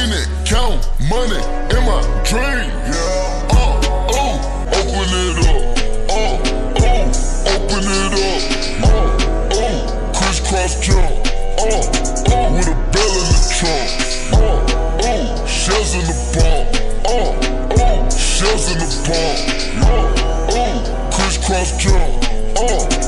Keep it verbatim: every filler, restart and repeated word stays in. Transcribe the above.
Hundred count money in my dream. Yeah. Uh, oh, open it up. Uh, oh, open it up. Uh, oh, crisscross jump. Uh, oh, with a bell in the trunk. Uh, oh, shells in the bomb. Uh, oh, shells in the bomb. Uh, oh, crisscross jump. Uh,